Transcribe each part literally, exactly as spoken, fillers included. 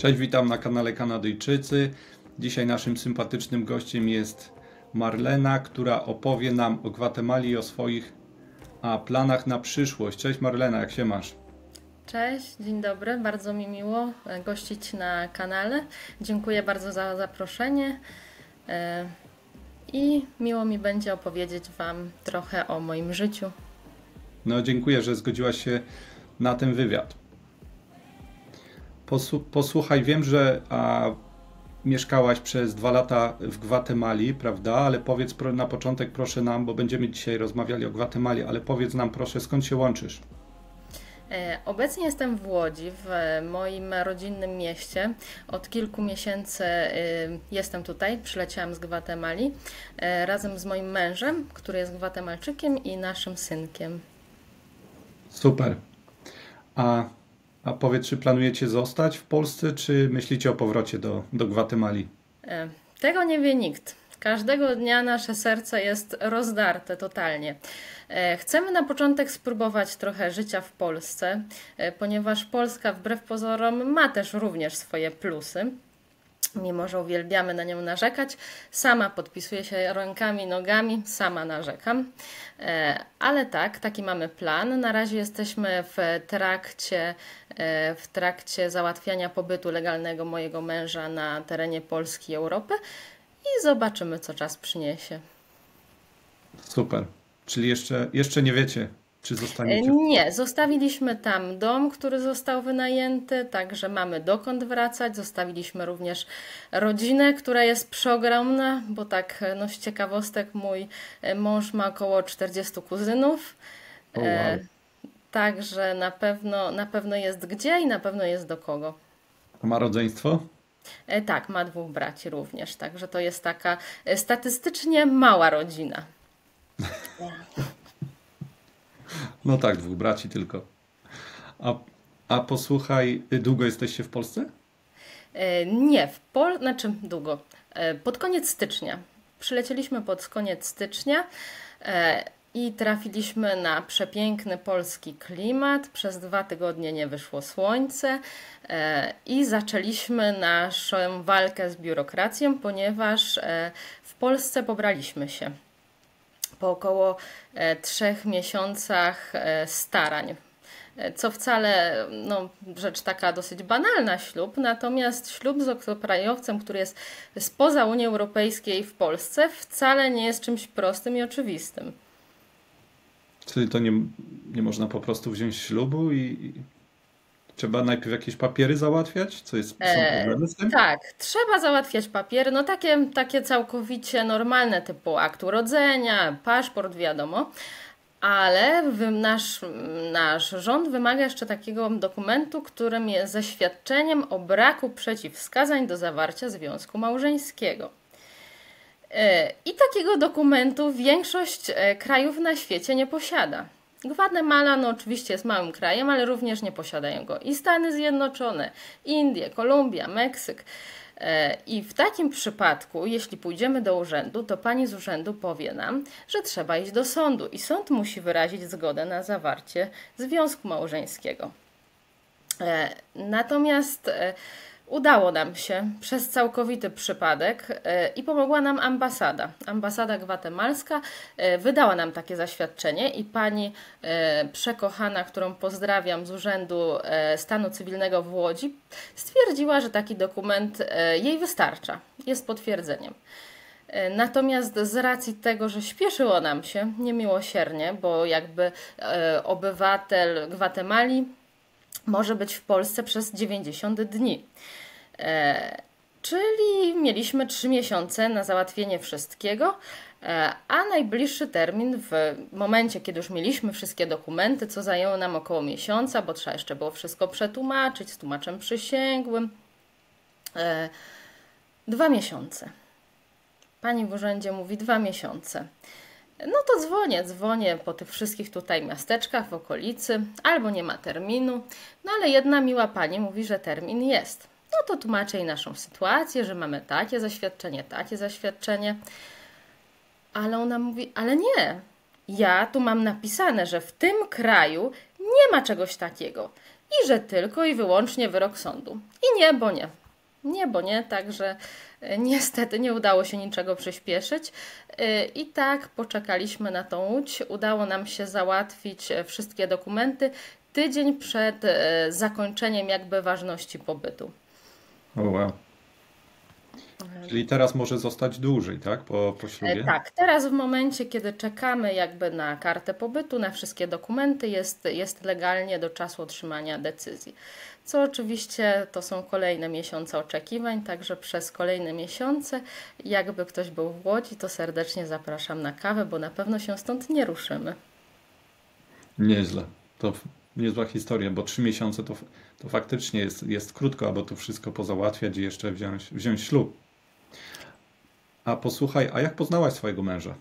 Cześć, witam na kanale Kanadyjczycy. Dzisiaj naszym sympatycznym gościem jest Marlena, która opowie nam o Gwatemali i o swoich a, planach na przyszłość. Cześć Marlena, jak się masz? Cześć, dzień dobry, bardzo mi miło e, gościć na kanale. Dziękuję bardzo za zaproszenie e, i miło mi będzie opowiedzieć Wam trochę o moim życiu. No, dziękuję, że zgodziłaś się na ten wywiad. Posłuchaj, wiem, że a, mieszkałaś przez dwa lata w Gwatemali, prawda? Ale powiedz na początek proszę nam, bo będziemy dzisiaj rozmawiali o Gwatemali, ale powiedz nam proszę, skąd się łączysz? Obecnie jestem w Łodzi, w moim rodzinnym mieście. Od kilku miesięcy jestem tutaj, przyleciałam z Gwatemali razem z moim mężem, który jest Gwatemalczykiem, i naszym synkiem. Super. A, a powiedz, czy planujecie zostać w Polsce, czy myślicie o powrocie do, do Gwatemali? Tego nie wie nikt. Każdego dnia nasze serce jest rozdarte totalnie. Chcemy na początek spróbować trochę życia w Polsce, ponieważ Polska wbrew pozorom ma też również swoje plusy. Mimo że uwielbiamy na nią narzekać, sama podpisuję się rękami, nogami, sama narzekam. Ale tak, taki mamy plan. Na razie jesteśmy w trakcie, w trakcie załatwiania pobytu legalnego mojego męża na terenie Polski i Europy i zobaczymy, co czas przyniesie. Super. Czyli jeszcze, jeszcze nie wiecie, czy zostaniecie? Nie, zostawiliśmy tam dom, który został wynajęty, także mamy dokąd wracać. Zostawiliśmy również rodzinę, która jest przeogromna, bo tak no, z ciekawostek mój mąż ma około czterdziestu kuzynów. O, wow. Także na pewno, na pewno jest gdzie i na pewno jest do kogo. A ma rodzeństwo? Tak, ma dwóch braci również, także to jest taka statystycznie mała rodzina. No tak, dwóch braci tylko. A, a posłuchaj, długo jesteście w Polsce? Nie, w Pol... znaczy długo. Pod koniec stycznia. Przylecieliśmy pod koniec stycznia i trafiliśmy na przepiękny polski klimat. Przez dwa tygodnie nie wyszło słońce i zaczęliśmy naszą walkę z biurokracją, ponieważ w Polsce pobraliśmy się po około trzech miesiącach starań. Co wcale no, rzecz taka dosyć banalna, ślub, natomiast ślub z obcokrajowcem, który jest spoza Unii Europejskiej w Polsce, wcale nie jest czymś prostym i oczywistym. Czyli to nie, nie można po prostu wziąć ślubu i, i trzeba najpierw jakieś papiery załatwiać? Co jest, są problemy z tym? Tak, trzeba załatwiać papiery, no takie, takie całkowicie normalne, typu akt urodzenia, paszport, wiadomo. Ale nasz, nasz rząd wymaga jeszcze takiego dokumentu, którym jest zaświadczeniem o braku przeciwwskazań do zawarcia związku małżeńskiego. I takiego dokumentu większość krajów na świecie nie posiada. Gwatemala no oczywiście jest małym krajem, ale również nie posiadają go i Stany Zjednoczone, Indie, Kolumbia, Meksyk. I w takim przypadku, jeśli pójdziemy do urzędu, to pani z urzędu powie nam, że trzeba iść do sądu i sąd musi wyrazić zgodę na zawarcie związku małżeńskiego. Natomiast udało nam się przez całkowity przypadek i pomogła nam ambasada. Ambasada gwatemalska wydała nam takie zaświadczenie i pani przekochana, którą pozdrawiam z Urzędu Stanu Cywilnego w Łodzi, stwierdziła, że taki dokument jej wystarcza, jest potwierdzeniem. Natomiast z racji tego, że śpieszyło nam się niemiłosiernie, bo jakby obywatel Gwatemali może być w Polsce przez dziewięćdziesiąt dni. E, czyli mieliśmy trzy miesiące na załatwienie wszystkiego, e, a najbliższy termin w momencie, kiedy już mieliśmy wszystkie dokumenty, co zajęło nam około miesiąca, bo trzeba jeszcze było wszystko przetłumaczyć z tłumaczem przysięgłym, e, dwa miesiące. Pani w urzędzie mówi dwa miesiące. No to dzwonię, dzwonię po tych wszystkich tutaj miasteczkach w okolicy, albo nie ma terminu, no ale jedna miła pani mówi, że termin jest. No to tłumaczę jej naszą sytuację, że mamy takie zaświadczenie, takie zaświadczenie, ale ona mówi, ale nie, ja tu mam napisane, że w tym kraju nie ma czegoś takiego. i że tylko i wyłącznie wyrok sądu. I nie, bo nie. Nie, bo nie, także niestety nie udało się niczego przyspieszyć. I tak poczekaliśmy na tą łódź. Udało nam się załatwić wszystkie dokumenty tydzień przed zakończeniem jakby ważności pobytu. O, wow. Czyli teraz może zostać dłużej, tak? Po, po ślubie? Tak, teraz w momencie, kiedy czekamy jakby na kartę pobytu, na wszystkie dokumenty, jest, jest legalnie do czasu otrzymania decyzji. Co oczywiście to są kolejne miesiące oczekiwań, także przez kolejne miesiące, jakby ktoś był w Łodzi, to serdecznie zapraszam na kawę, bo na pewno się stąd nie ruszymy. Nieźle. To niezła historia, bo trzy miesiące to, to faktycznie jest, jest krótko, aby to wszystko pozałatwiać i jeszcze wziąć, wziąć ślub. A posłuchaj, a jak poznałaś swojego męża?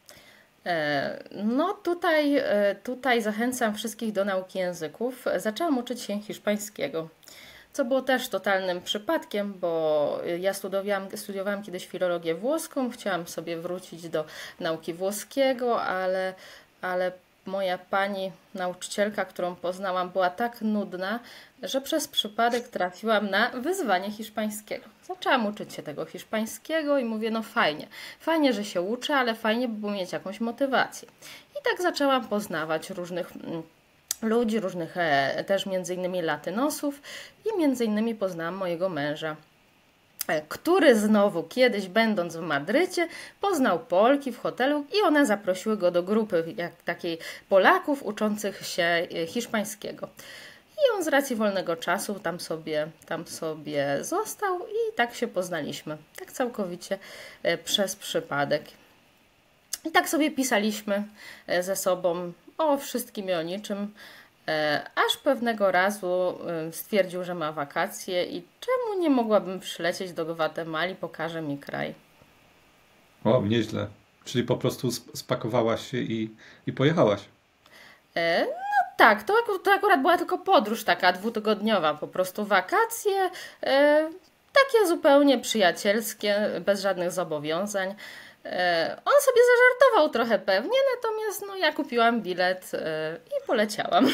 No tutaj, tutaj zachęcam wszystkich do nauki języków. Zaczęłam uczyć się hiszpańskiego, co było też totalnym przypadkiem, bo ja studiowałam, studiowałam kiedyś filologię włoską, chciałam sobie wrócić do nauki włoskiego, ale, ale moja pani nauczycielka, którą poznałam, była tak nudna, że przez przypadek trafiłam na wyzwanie hiszpańskiego. Zaczęłam uczyć się tego hiszpańskiego i mówię, no fajnie, fajnie, że się uczę, ale fajnie by było mieć jakąś motywację. I tak zaczęłam poznawać różnych ludzi, różnych też między innymi latynosów i między innymi poznałam mojego męża, który znowu kiedyś, będąc w Madrycie, poznał Polki w hotelu i one zaprosiły go do grupy jak takiej Polaków uczących się hiszpańskiego. I on z racji wolnego czasu tam sobie, tam sobie został i tak się poznaliśmy. Tak całkowicie przez przypadek. I tak sobie pisaliśmy ze sobą o wszystkim i o niczym. Aż pewnego razu stwierdził, że ma wakacje i czemu nie mogłabym przylecieć do Gwatemali, pokaże mi kraj. O, nieźle. Czyli po prostu spakowałaś się i, i pojechałaś. E, no tak, to, to akurat była tylko podróż taka dwutygodniowa, po prostu wakacje, e, takie zupełnie przyjacielskie, bez żadnych zobowiązań. E, on sobie zażartował trochę pewnie, natomiast no, ja kupiłam bilet e, i poleciałam.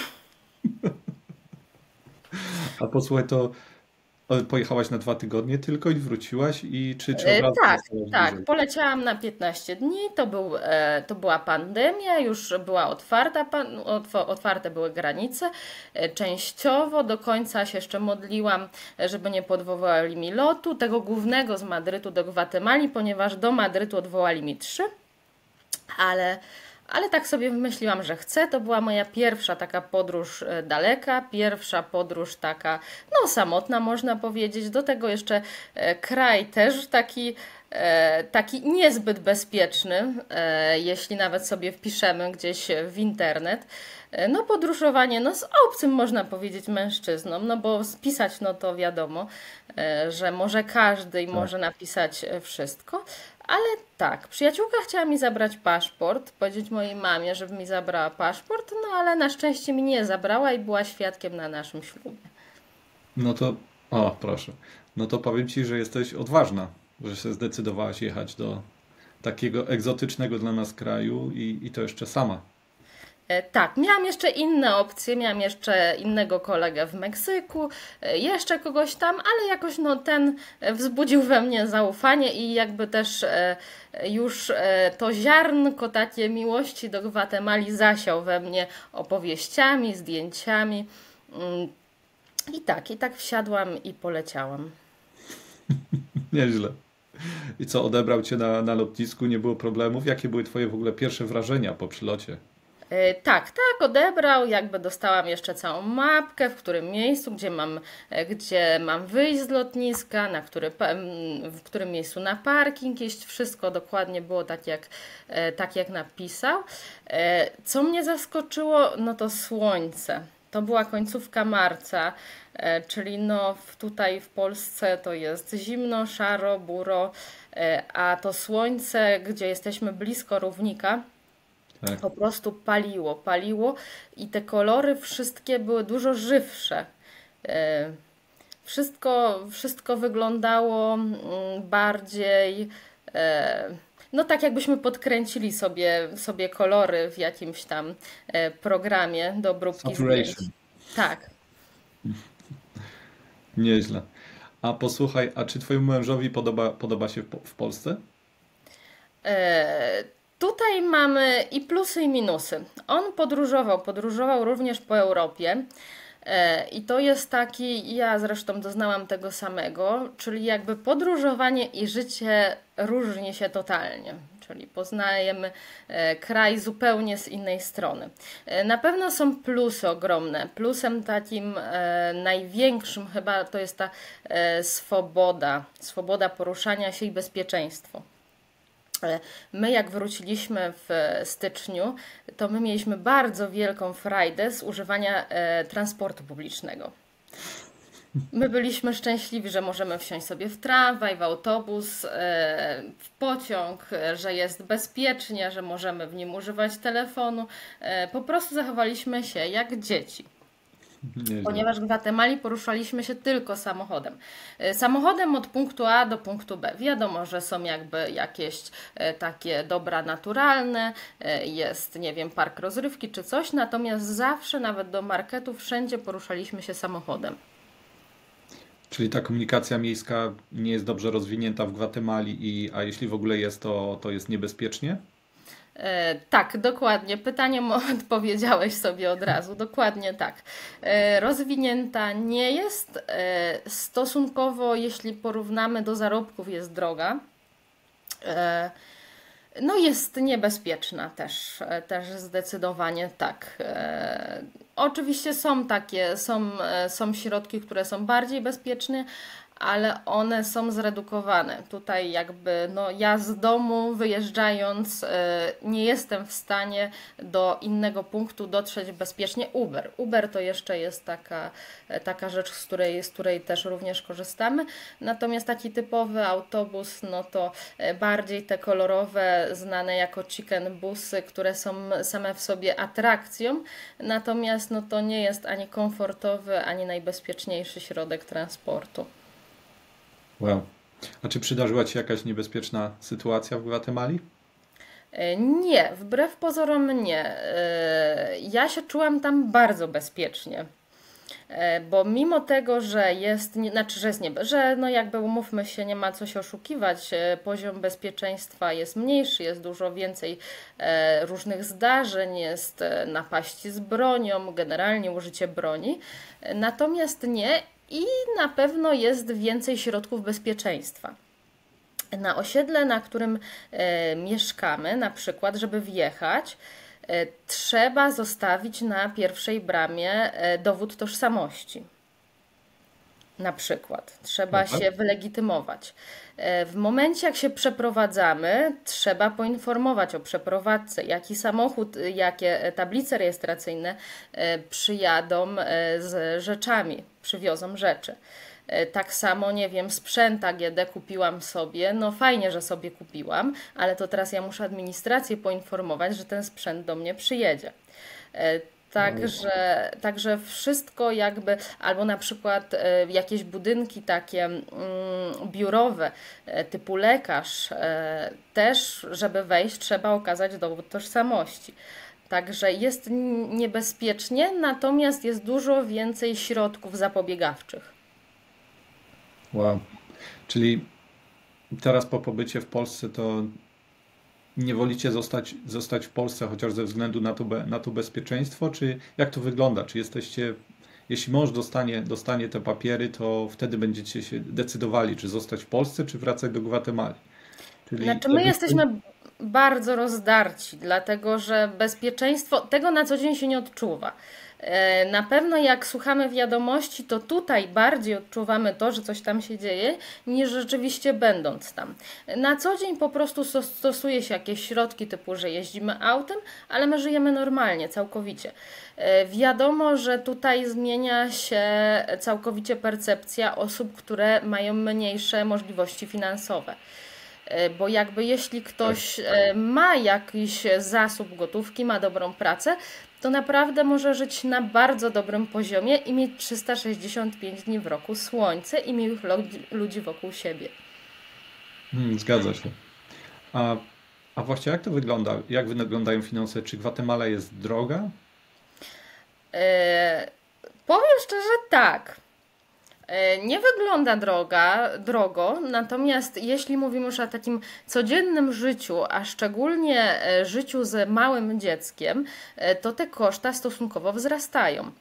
A posłuchaj, to pojechałaś na dwa tygodnie tylko i wróciłaś i czy, czy od E, razu tak, zostałaś tak, dłużej? poleciałam na piętnaście dni, to, był, e, to była pandemia, już była otwarta, pan, otw- otwarte były granice, e, częściowo, do końca się jeszcze modliłam, e, żeby nie podwołali mi lotu, tego głównego z Madrytu do Gwatemali, ponieważ do Madrytu odwołali mi trzy, ale... Ale tak sobie wymyśliłam, że chcę. To była moja pierwsza taka podróż e, daleka, pierwsza podróż taka, no samotna można powiedzieć. Do tego jeszcze e, kraj też taki, e, taki niezbyt bezpieczny, e, jeśli nawet sobie wpiszemy gdzieś w internet. E, no podróżowanie no z obcym można powiedzieć mężczyzną, no bo spisać no to wiadomo, e, że może każdy i Tak. może napisać e, wszystko. Ale tak, przyjaciółka chciała mi zabrać paszport, powiedzieć mojej mamie, żeby mi zabrała paszport, no ale na szczęście mi nie zabrała i była świadkiem na naszym ślubie. No to, o proszę, no to powiem Ci, że jesteś odważna, że się zdecydowałaś jechać do takiego egzotycznego dla nas kraju i, i to jeszcze sama. E, Tak, miałam jeszcze inne opcje, miałam jeszcze innego kolegę w Meksyku, e, jeszcze kogoś tam, ale jakoś no ten e, wzbudził we mnie zaufanie i jakby też e, już e, to ziarnko takie miłości do Gwatemali zasiał we mnie opowieściami, zdjęciami. Mm, I tak, i tak wsiadłam i poleciałam. Nieźle. I co, odebrał Cię na, na lotnisku, nie było problemów? Jakie były Twoje w ogóle pierwsze wrażenia po przylocie? E, Tak, tak, odebrał, jakby dostałam jeszcze całą mapkę, w którym miejscu, gdzie mam, e, gdzie mam wyjść z lotniska, na który, pa- m, w którym miejscu na parking iść, wszystko dokładnie było tak jak, e, tak jak napisał. E, Co mnie zaskoczyło, no to słońce. To była końcówka marca, e, czyli no w- tutaj w Polsce to jest zimno, szaro, buro, e, a to słońce, gdzie jesteśmy blisko równika, Tak. po prostu paliło, paliło i te kolory wszystkie były dużo żywsze. E, Wszystko, wszystko wyglądało mm, bardziej, e, no tak jakbyśmy podkręcili sobie, sobie kolory w jakimś tam e, programie do obróbki zdjęć. Saturation. Tak. Nieźle. A posłuchaj, a czy twojemu mężowi podoba, podoba się w, Po- w Polsce? E, Tutaj mamy i plusy, i minusy. On podróżował, podróżował również po Europie. E, I to jest taki, ja zresztą doznałam tego samego, czyli jakby podróżowanie i życie różni się totalnie. Czyli poznajemy e, kraj zupełnie z innej strony. E, Na pewno są plusy ogromne. Plusem takim e, największym chyba to jest ta e, swoboda, swoboda poruszania się i bezpieczeństwo. E, My, jak wróciliśmy w styczniu, to my mieliśmy bardzo wielką frajdę z używania e, transportu publicznego. My byliśmy szczęśliwi, że możemy wsiąść sobie w tramwaj, w autobus, e, w pociąg, e, że jest bezpiecznie, że możemy w nim używać telefonu. E, Po prostu zachowaliśmy się jak dzieci. Nieźle. Ponieważ w Gwatemali poruszaliśmy się tylko samochodem. E, Samochodem od punktu A do punktu B. Wiadomo, że są jakby jakieś e, takie dobra naturalne, e, jest, nie wiem, park rozrywki czy coś, natomiast zawsze, nawet do marketu, wszędzie poruszaliśmy się samochodem. Czyli ta komunikacja miejska nie jest dobrze rozwinięta w Gwatemali, i, a jeśli w ogóle jest, to, to jest niebezpiecznie? E, tak, dokładnie. Pytaniem odpowiedziałeś sobie od razu. Dokładnie tak. E, rozwinięta nie jest. E, stosunkowo, jeśli porównamy do zarobków, jest droga. E, No jest niebezpieczna też, e, też zdecydowanie tak. E, Oczywiście są takie, są, e, są środki, które są bardziej bezpieczne, ale one są zredukowane. Tutaj jakby no ja z domu wyjeżdżając e, nie jestem w stanie do innego punktu dotrzeć bezpiecznie. Uber. Uber to jeszcze jest taka, e, taka rzecz, z której, z której też również korzystamy. Natomiast taki typowy autobus, no to e, bardziej te kolorowe, znane jako chicken busy, które są same w sobie atrakcją. Natomiast no to nie jest ani komfortowy, ani najbezpieczniejszy środek transportu. Wow. A czy przydarzyła ci się jakaś niebezpieczna sytuacja w Gwatemali? E, Nie, wbrew pozorom nie. E, Ja się czułam tam bardzo bezpiecznie. E, Bo mimo tego, że jest, nie- znaczy, że jest nie, że no jakby umówmy się, nie ma co się oszukiwać, e, poziom bezpieczeństwa jest mniejszy, jest dużo więcej e, różnych zdarzeń, jest e, napaści z bronią, generalnie użycie broni. E, Natomiast nie i na pewno jest więcej środków bezpieczeństwa. Na osiedle, na którym e, mieszkamy, na przykład, żeby wjechać, e, trzeba zostawić na pierwszej bramie e, dowód tożsamości. Na przykład No trzeba tak. się wylegitymować. E, W momencie, jak się przeprowadzamy, trzeba poinformować o przeprowadzce, jaki samochód, y, jakie e, tablice rejestracyjne e, przyjadą e, z rzeczami, przywiozą rzeczy. E, Tak samo, nie wiem, sprzęt A G D kupiłam sobie. No fajnie, że sobie kupiłam, ale to teraz ja muszę administrację poinformować, że ten sprzęt do mnie przyjedzie. E, Także, także wszystko jakby, albo na przykład e, jakieś budynki takie mm, biurowe, e, typu lekarz, e, też, żeby wejść, trzeba okazać dowód tożsamości. Także jest n- niebezpiecznie, natomiast jest dużo więcej środków zapobiegawczych. Wow. Czyli teraz po pobycie w Polsce to nie wolicie zostać, zostać w Polsce chociaż ze względu na to, be, na to bezpieczeństwo? Czy jak to wygląda? Czy jesteście, jeśli mąż dostanie, dostanie te papiery, to wtedy będziecie się decydowali, czy zostać w Polsce, czy wracać do Gwatemali? Czyli Znaczy, my jesteśmy bardzo rozdarci, dlatego że bezpieczeństwo tego na co dzień się nie odczuwa. E, Na pewno jak słuchamy wiadomości, to tutaj bardziej odczuwamy to, że coś tam się dzieje, niż rzeczywiście będąc tam. Na co dzień po prostu sto- stosuje się jakieś środki typu, że jeździmy autem, ale my żyjemy normalnie, całkowicie. E, Wiadomo, że tutaj zmienia się całkowicie percepcja osób, które mają mniejsze możliwości finansowe. E, Bo jakby jeśli ktoś e, ma jakiś zasób gotówki, ma dobrą pracę, to naprawdę może żyć na bardzo dobrym poziomie i mieć trzysta sześćdziesiąt pięć dni w roku słońce i miłych lo- ludzi wokół siebie. Hmm, zgadza się. A, a właściwie jak to wygląda? Jak wyglądają finanse? Czy Gwatemala jest droga? E, Powiem szczerze, tak. Nie wygląda droga, drogo, natomiast jeśli mówimy już o takim codziennym życiu, a szczególnie życiu z małym dzieckiem, to te koszta stosunkowo wzrastają.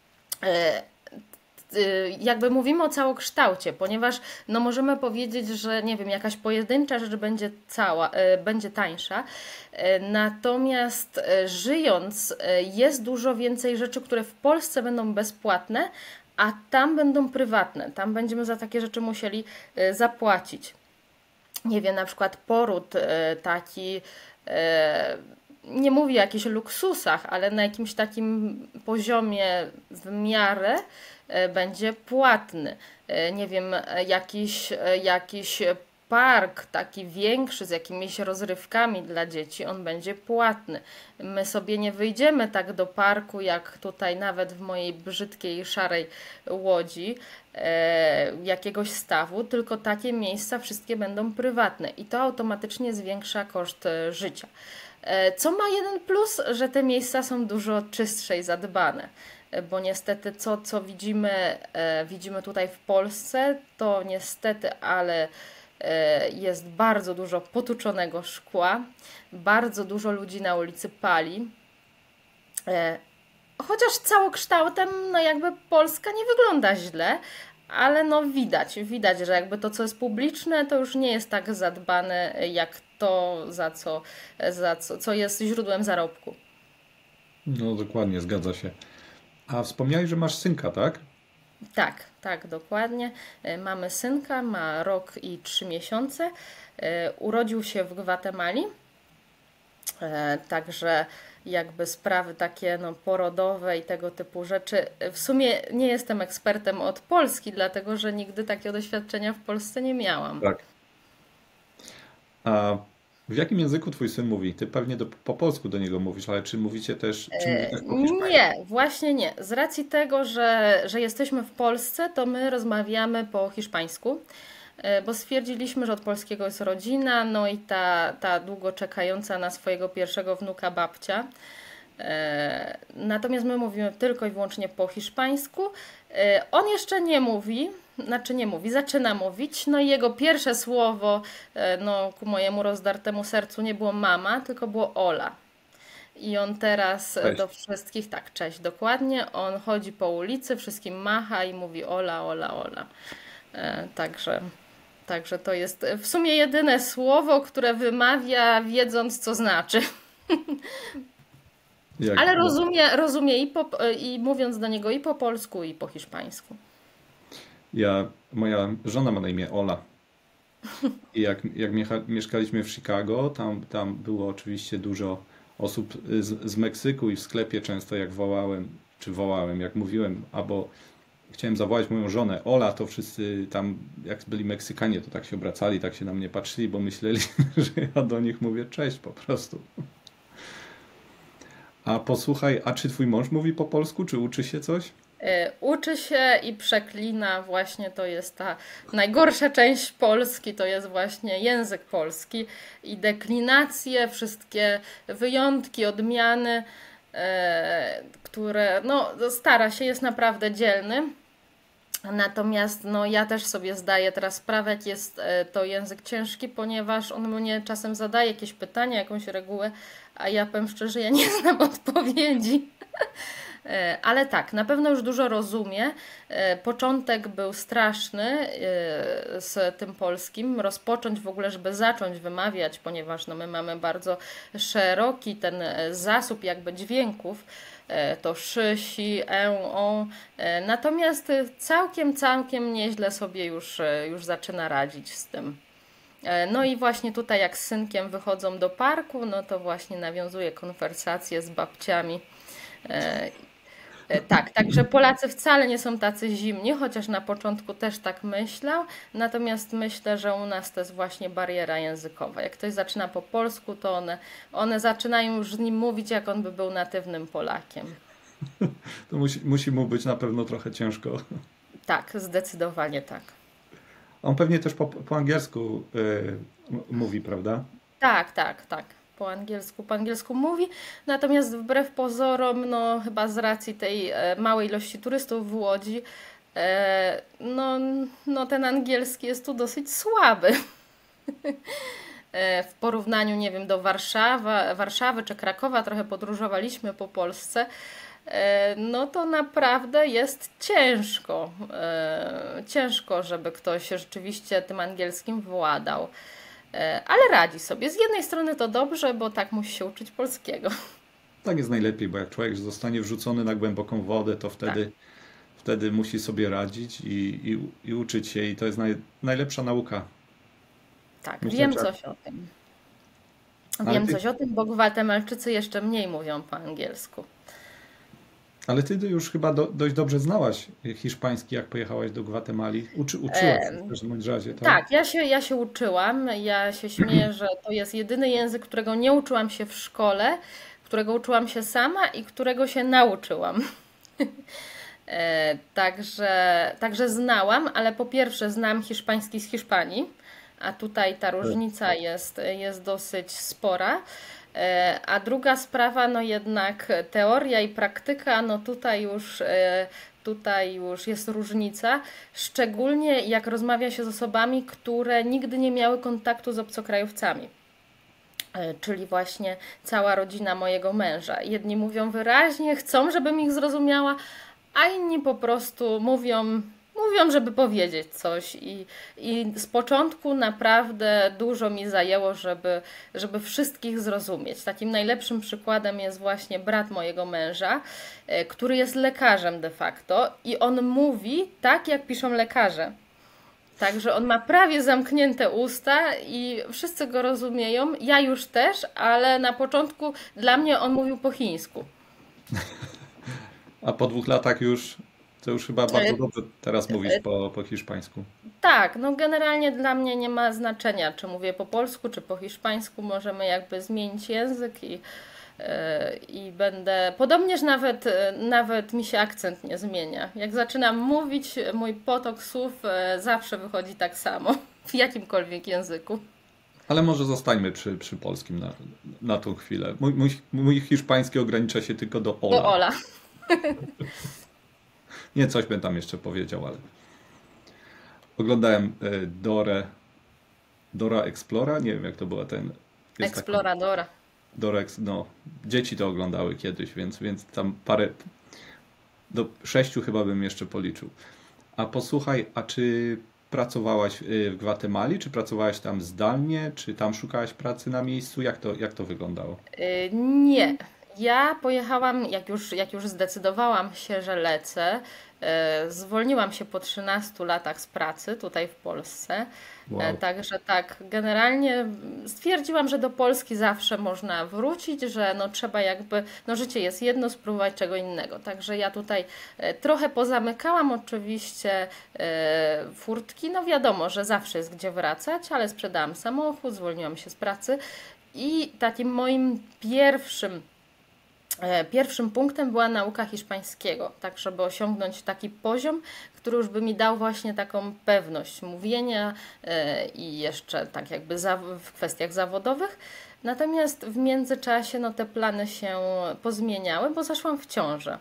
Jakby mówimy o całokształcie, ponieważ no możemy powiedzieć, że nie wiem, jakaś pojedyncza rzecz będzie cała, będzie tańsza, natomiast żyjąc jest dużo więcej rzeczy, które w Polsce będą bezpłatne, a tam będą prywatne, tam będziemy za takie rzeczy musieli zapłacić. Nie wiem, na przykład poród taki, nie mówię o jakichś luksusach, ale na jakimś takim poziomie w miarę będzie płatny. Nie wiem, jakiś, jakiś park taki większy z jakimiś rozrywkami dla dzieci, on będzie płatny. My sobie nie wyjdziemy tak do parku, jak tutaj nawet w mojej brzydkiej, szarej Łodzi, e, jakiegoś stawu, tylko takie miejsca wszystkie będą prywatne i to automatycznie zwiększa koszt życia. E, co ma jeden plus, że te miejsca są dużo czystsze i zadbane. Bo niestety co, co widzimy, e, widzimy tutaj w Polsce, to niestety, ale jest bardzo dużo potłuczonego szkła, bardzo dużo ludzi na ulicy pali. Chociaż całokształtem no jakby Polska nie wygląda źle, ale no widać, widać, że jakby to, co jest publiczne, to już nie jest tak zadbane jak to, za co, za co, co jest źródłem zarobku. No dokładnie, zgadza się. A wspomniałeś, że masz synka, tak? Tak, tak, dokładnie. Mamy synka, ma rok i trzy miesiące. Urodził się w Gwatemali. Także jakby sprawy takie no, porodowe i tego typu rzeczy. W sumie nie jestem ekspertem od Polski, dlatego że nigdy takiego doświadczenia w Polsce nie miałam. Tak. A w jakim języku twój syn mówi? Ty pewnie do, po polsku do niego mówisz, ale czy mówicie też, czy mówi też po hiszpańsku? Nie, właśnie nie. Z racji tego, że, że jesteśmy w Polsce, to my rozmawiamy po hiszpańsku, bo stwierdziliśmy, że od polskiego jest rodzina, no i ta, ta długo czekająca na swojego pierwszego wnuka babcia. Natomiast my mówimy tylko i wyłącznie po hiszpańsku. On jeszcze nie mówi, znaczy nie mówi, zaczyna mówić, no i jego pierwsze słowo, no ku mojemu rozdartemu sercu nie było mama, tylko było Ola. I on teraz Cześć. do wszystkich, tak, cześć, dokładnie, on chodzi po ulicy, wszystkim macha i mówi Ola, Ola, Ola. Także, także to jest w sumie jedyne słowo, które wymawia, wiedząc co znaczy. Jak, Ale rozumie, rozumie i, po, i mówiąc do niego i po polsku, i po hiszpańsku. Ja, moja żona ma na imię Ola. I jak, jak miecha, mieszkaliśmy w Chicago, tam, tam było oczywiście dużo osób z, z Meksyku i w sklepie często jak wołałem, czy wołałem, jak mówiłem, albo chciałem zawołać moją żonę Ola, to wszyscy tam, jak byli Meksykanie, to tak się obracali, tak się na mnie patrzyli, bo myśleli, że ja do nich mówię cześć po prostu. A posłuchaj, a czy twój mąż mówi po polsku, czy uczy się coś? Uczy się i przeklina, właśnie to jest ta najgorsza część Polski, to jest właśnie język polski i deklinacje, wszystkie wyjątki, odmiany, e, które no stara się, jest naprawdę dzielny. Natomiast no, ja też sobie zdaję teraz sprawę, jak jest to język ciężki, ponieważ on mnie czasem zadaje jakieś pytania, jakąś regułę, a ja powiem szczerze, ja nie znam odpowiedzi. Ale tak, na pewno już dużo rozumie. Początek był straszny z tym polskim. Rozpocząć w ogóle, żeby zacząć wymawiać, ponieważ no, my mamy bardzo szeroki ten zasób jakby dźwięków. To szy, si, e, o. Natomiast całkiem, całkiem nieźle sobie już, już zaczyna radzić z tym. No i właśnie tutaj jak z synkiem wychodzą do parku, no to właśnie nawiązuje konwersacje z babciami. Tak, także Polacy wcale nie są tacy zimni, chociaż na początku też tak myślał, natomiast myślę, że u nas to jest właśnie bariera językowa. Jak ktoś zaczyna po polsku, to one, one zaczynają już z nim mówić, jak on by był natywnym Polakiem. To musi, musi mu być na pewno trochę ciężko. Tak, zdecydowanie tak. On pewnie też po, po angielsku y, mówi, prawda? Tak, tak, tak. po angielsku, po angielsku mówi, natomiast wbrew pozorom, no chyba z racji tej e, małej ilości turystów w Łodzi, e, no, no ten angielski jest tu dosyć słaby. E, w porównaniu, nie wiem, do Warszawa, Warszawy czy Krakowa, trochę podróżowaliśmy po Polsce, e, no to naprawdę jest ciężko. E, ciężko, żeby ktoś rzeczywiście tym angielskim władał. E, ale radzi sobie. Z jednej strony to dobrze, bo tak musi się uczyć polskiego. Tak jest najlepiej, bo jak człowiek zostanie wrzucony na głęboką wodę, to wtedy, Tak, wtedy musi sobie radzić i, i, i uczyć się i to jest naj, najlepsza nauka. tak, Myślę, wiem że... coś o tym. Ale Wiem ty, coś o tym, bo Gwatemalczycy jeszcze mniej mówią po angielsku. ale ty już chyba do, dość dobrze znałaś hiszpański, jak pojechałaś do Gwatemali. Uczy, uczyłaś się w każdym bądź razie, tak? Tak, ja się, ja się uczyłam. Ja się śmieję, że to jest jedyny język, którego nie uczyłam się w szkole, którego uczyłam się sama i którego się nauczyłam. E, Także, także znałam, ale po pierwsze znam hiszpański z Hiszpanii, a tutaj ta różnica jest, jest dosyć spora. E, A druga sprawa, no jednak teoria i praktyka, no tutaj już, e, tutaj już jest różnica, szczególnie jak rozmawia się z osobami, które nigdy nie miały kontaktu z obcokrajowcami. E, Czyli właśnie cała rodzina mojego męża. Jedni mówią wyraźnie, chcą, żebym ich zrozumiała, a inni po prostu mówią, mówią, żeby powiedzieć coś. I, i z początku naprawdę dużo mi zajęło, żeby, żeby wszystkich zrozumieć. Takim najlepszym przykładem jest właśnie brat mojego męża, e, który jest lekarzem de facto i on mówi tak, jak piszą lekarze. Także on ma prawie zamknięte usta i wszyscy go rozumieją. Ja już też, ale na początku dla mnie on mówił po chińsku. A po dwóch latach już, to już chyba bardzo E, dobrze teraz mówisz po, po hiszpańsku. Tak, no generalnie dla mnie nie ma znaczenia, czy mówię po polsku, czy po hiszpańsku. Możemy jakby zmienić język i, e, i będę. Podobnież nawet, e, nawet mi się akcent nie zmienia. Jak zaczynam mówić, mój potok słów e, zawsze wychodzi tak samo w jakimkolwiek języku. Ale może zostańmy przy, przy polskim na, na tą chwilę. Mój, mój, mój hiszpański ogranicza się tylko do Do Ola. Ola. Nie, coś bym tam jeszcze powiedział, ale oglądałem e, Dorę, Dora Explora, nie wiem jak to była ten, jest taka Exploradora. Dora, Ex- no, dzieci to oglądały kiedyś, więc, więc tam parę, do sześciu chyba bym jeszcze policzył. A posłuchaj, a czy pracowałaś y, w Gwatemali, czy pracowałaś tam zdalnie, czy tam szukałaś pracy na miejscu? Jak to, jak to wyglądało? Y, Nie. Ja pojechałam, jak już, jak już zdecydowałam się, że lecę, y, zwolniłam się po trzynastu latach z pracy tutaj w Polsce. E, Wow. Także tak, generalnie stwierdziłam, że do Polski zawsze można wrócić, że no trzeba jakby, no życie jest jedno, spróbować czego innego. Także ja tutaj e, trochę pozamykałam oczywiście e, furtki, no wiadomo, że zawsze jest gdzie wracać, ale sprzedałam samochód, zwolniłam się z pracy i takim moim pierwszym E, Pierwszym punktem była nauka hiszpańskiego, tak żeby osiągnąć taki poziom, który już by mi dał właśnie taką pewność mówienia e, i jeszcze tak jakby za, w kwestiach zawodowych. Natomiast w międzyczasie no, te plany się pozmieniały, bo zaszłam w ciążę.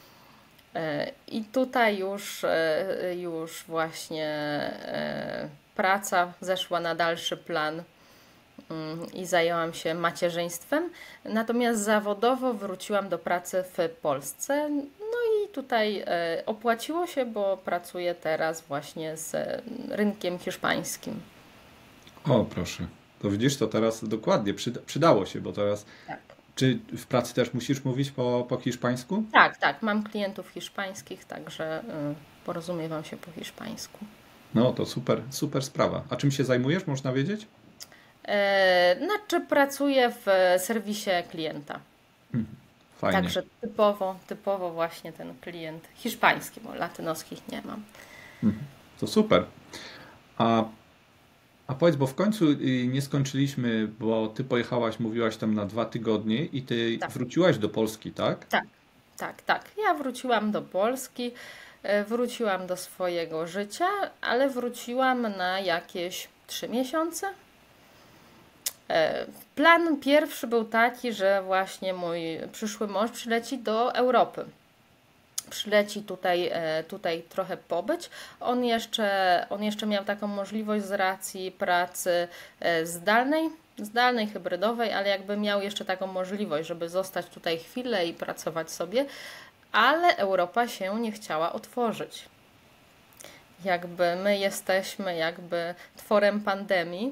E, I tutaj już, e, już właśnie e, praca zeszła na dalszy plan mm, i zajęłam się macierzyństwem. Natomiast zawodowo wróciłam do pracy w Polsce. No i tutaj e, opłaciło się, bo pracuję teraz właśnie z e, rynkiem hiszpańskim. O, proszę. To widzisz, to teraz dokładnie przyda, przydało się, bo teraz. Tak. Czy w pracy też musisz mówić po, po hiszpańsku? Tak, tak, mam klientów hiszpańskich, także y, porozumiewam się po hiszpańsku. No, to super, super sprawa. A czym się zajmujesz, można wiedzieć? E, Znaczy pracuję w serwisie klienta. Fajnie. Także typowo, typowo właśnie ten klient hiszpański, bo latynoskich nie mam. To super. A, a powiedz, bo w końcu y, nie skończyliśmy, bo ty pojechałaś, mówiłaś tam na dwa tygodnie i ty Tak, wróciłaś do Polski, tak? tak, tak, tak. Ja wróciłam do Polski, e, wróciłam do swojego życia, ale wróciłam na jakieś trzy miesiące. Plan pierwszy był taki, że właśnie mój przyszły mąż przyleci do Europy. Przyleci tutaj, tutaj trochę pobyć. On jeszcze, on jeszcze miał taką możliwość z racji pracy zdalnej, zdalnej, hybrydowej, ale jakby miał jeszcze taką możliwość, żeby zostać tutaj chwilę i pracować sobie, ale Europa się nie chciała otworzyć. Jakby my jesteśmy jakby tworem pandemii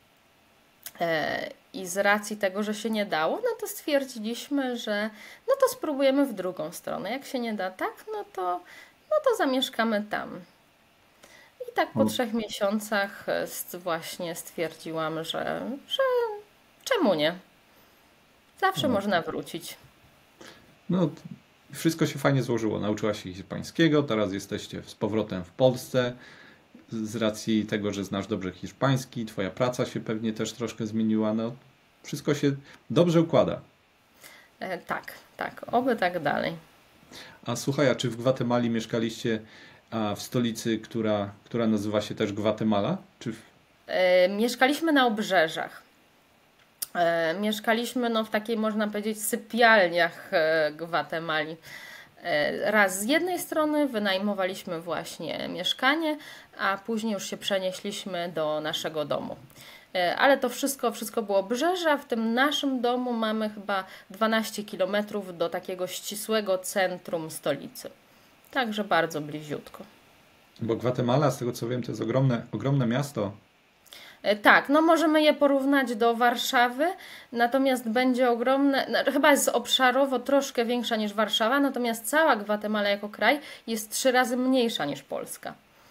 i z racji tego, że się nie dało, no to stwierdziliśmy, że no to spróbujemy w drugą stronę. Jak się nie da tak, no to, no to zamieszkamy tam. I tak po trzech miesiącach właśnie stwierdziłam, że, że czemu nie? Zawsze No. można wrócić. No, wszystko się fajnie złożyło. Nauczyłaś się hiszpańskiego, teraz jesteście z powrotem w Polsce. Z racji tego, że znasz dobrze hiszpański, twoja praca się pewnie też troszkę zmieniła. No, wszystko się dobrze układa. E, tak, tak, oby tak dalej. A słuchaj, a czy w Gwatemali mieszkaliście a, w stolicy, która, która nazywa się też Gwatemala? Czy w... e, mieszkaliśmy na obrzeżach. E, mieszkaliśmy no, w takiej, można powiedzieć, sypialniach e, Gwatemali. Raz z jednej strony wynajmowaliśmy właśnie mieszkanie, a później już się przenieśliśmy do naszego domu. Ale to wszystko, wszystko było obrzeża. W tym naszym domu mamy chyba dwanaście kilometrów do takiego ścisłego centrum stolicy. Także bardzo bliziutko. Bo Gwatemala, z tego co wiem, to jest ogromne, ogromne miasto. Tak, no możemy je porównać do Warszawy, natomiast będzie ogromne, no, chyba jest obszarowo troszkę większa niż Warszawa, natomiast cała Gwatemala jako kraj jest trzy razy mniejsza niż Polska.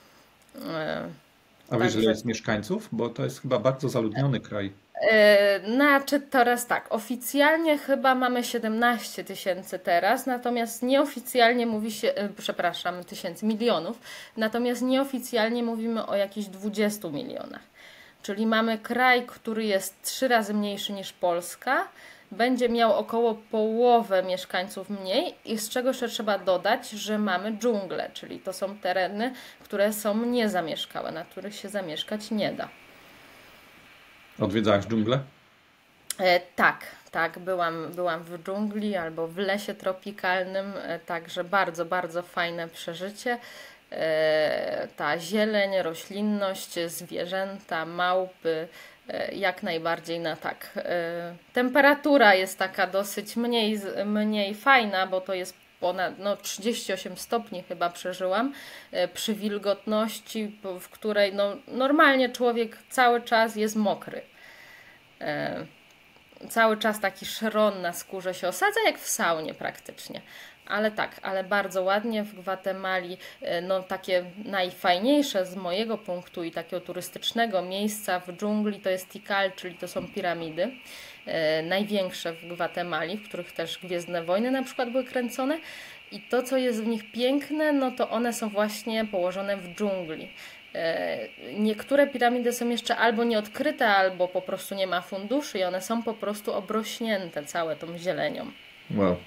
A wiesz, że jest mieszkańców? Bo to jest chyba bardzo zaludniony kraj. Znaczy teraz tak, oficjalnie chyba mamy siedemnaście tysięcy teraz, natomiast nieoficjalnie mówi się, przepraszam, tysięcy, milionów, natomiast nieoficjalnie mówimy o jakichś dwudziestu milionach. Czyli mamy kraj, który jest trzy razy mniejszy niż Polska, będzie miał około połowę mieszkańców mniej i z czego jeszcze trzeba dodać, że mamy dżunglę, czyli to są tereny, które są niezamieszkałe, na których się zamieszkać nie da. Odwiedzałaś dżunglę? E, tak, tak, byłam, byłam w dżungli albo w lesie tropikalnym, e, także bardzo, bardzo fajne przeżycie. E, ta zieleń, roślinność, zwierzęta, małpy, e, jak najbardziej na tak. E, temperatura jest taka dosyć mniej, mniej fajna, bo to jest ponad no, trzydzieści osiem stopni chyba przeżyłam, e, przy wilgotności, w której no, normalnie człowiek cały czas jest mokry. E, cały czas taki szron na skórze się osadza, jak w saunie praktycznie. Ale tak, ale bardzo ładnie w Gwatemali, no takie najfajniejsze z mojego punktu i takiego turystycznego miejsca w dżungli to jest Tikal, czyli to są piramidy, e, największe w Gwatemali, w których też Gwiezdne Wojny na przykład były kręcone. I to, co jest w nich piękne, no to one są właśnie położone w dżungli. E, niektóre piramidy są jeszcze albo nieodkryte, albo po prostu nie ma funduszy i one są po prostu obrośnięte całe tą zielenią. Wow.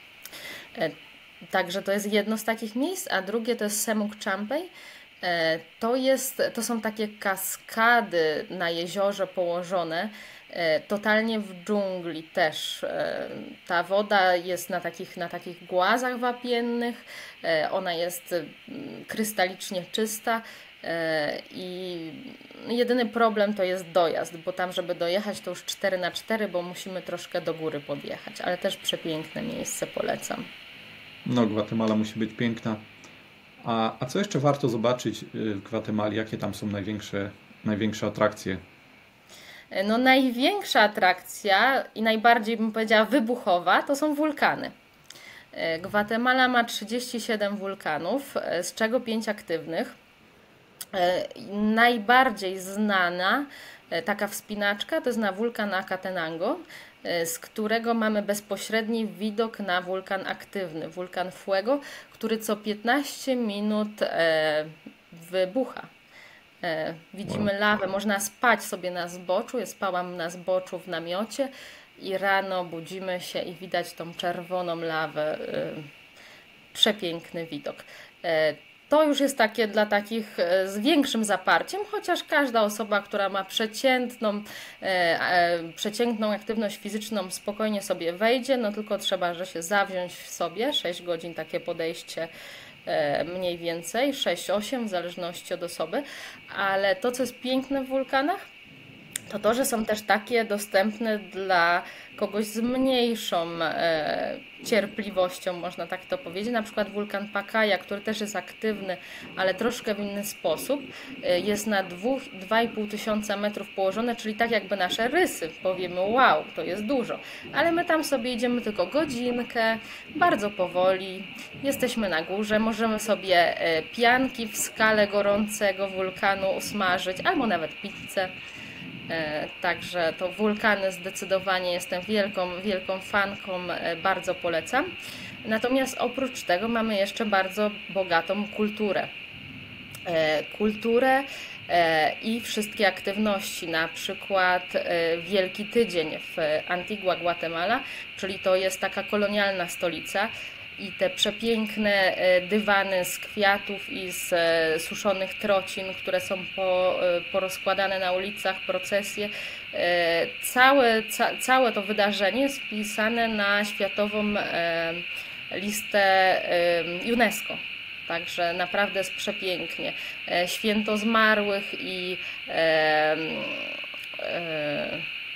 Także to jest jedno z takich miejsc, a drugie to jest Semuc Champey. To, jest, to są takie kaskady na jeziorze położone, totalnie w dżungli też. Ta woda jest na takich, na takich głazach wapiennych, ona jest krystalicznie czysta i jedyny problem to jest dojazd, bo tam żeby dojechać to już cztery na cztery, bo musimy troszkę do góry podjechać, ale też przepiękne miejsce, polecam. No, Gwatemala musi być piękna. A, a co jeszcze warto zobaczyć w Gwatemali? Jakie tam są największe, największe atrakcje? No największa atrakcja i najbardziej bym powiedziała wybuchowa to są wulkany. Gwatemala ma trzydzieści siedem wulkanów, z czego pięć aktywnych. Najbardziej znana taka wspinaczka to jest na wulkan Acatenango, z którego mamy bezpośredni widok na wulkan aktywny, wulkan Fuego, który co piętnaście minut wybucha. Widzimy wow. lawę, można spać sobie na zboczu, ja spałam na zboczu w namiocie i rano budzimy się i widać tą czerwoną lawę. Przepiękny widok. to już jest takie dla takich e, z większym zaparciem, chociaż każda osoba, która ma przeciętną, e, e, przeciętną aktywność fizyczną spokojnie sobie wejdzie, no tylko trzeba, że się zawziąć w sobie, sześć godzin takie podejście e, mniej więcej, sześć osiem w zależności od osoby, ale to co jest piękne w wulkanach, to to, że są też takie dostępne dla kogoś z mniejszą e, cierpliwością, można tak to powiedzieć. Na przykład wulkan Pacaya, który też jest aktywny, ale troszkę w inny sposób, e, jest na dwa i pół tysiąca metrów położony, czyli tak jakby nasze rysy. Powiemy, wow, to jest dużo. Ale my tam sobie idziemy tylko godzinkę, bardzo powoli, jesteśmy na górze, możemy sobie e, pianki w skale gorącego wulkanu usmażyć, albo nawet pizzę. E, Także to wulkany zdecydowanie jestem wielką, wielką fanką, e, bardzo polecam. Natomiast oprócz tego mamy jeszcze bardzo bogatą kulturę. E, Kulturę e, i wszystkie aktywności, na przykład e, Wielki Tydzień w Antigua Guatemala, czyli to jest taka kolonialna stolica. I te przepiękne e, dywany z kwiatów i z e, suszonych trocin, które są po, e, porozkładane na ulicach, procesje. E, Całe, ca, całe to wydarzenie jest wpisane na światową e, listę e, UNESCO. Także naprawdę jest przepięknie. E, Święto zmarłych i e, e,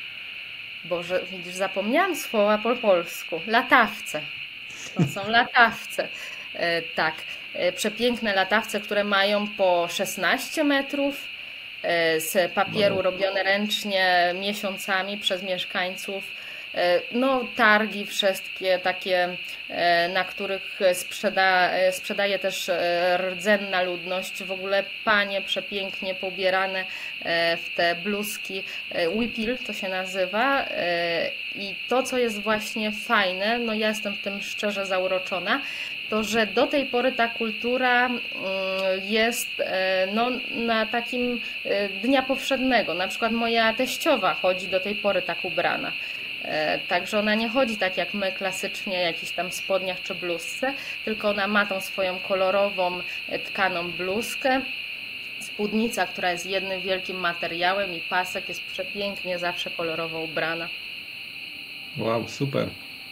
Boże, widzisz, zapomniałam słowa po polsku. Latawce. To są latawce. E, Tak, e, przepiękne latawce, które mają po szesnaście metrów, e, z papieru robione ręcznie miesiącami przez mieszkańców. E, No, targi wszystkie takie, e, na których sprzeda, e, sprzedaje też e, rdzenna ludność. W ogóle panie przepięknie pobierane e, w te bluzki. e, Huipil to się nazywa. e, I to, co jest właśnie fajne, no ja jestem w tym szczerze zauroczona, to że do tej pory ta kultura mm, jest e, no, na takim e, dnia powszednego. Na przykład moja teściowa chodzi do tej pory tak ubrana. E, Także ona nie chodzi tak jak my klasycznie, jakichś tam spodniach czy bluzce, tylko ona ma tą swoją kolorową e, tkaną bluzkę, spódnica, która jest jednym wielkim materiałem i pasek jest przepięknie zawsze kolorowo ubrana. Wow, super.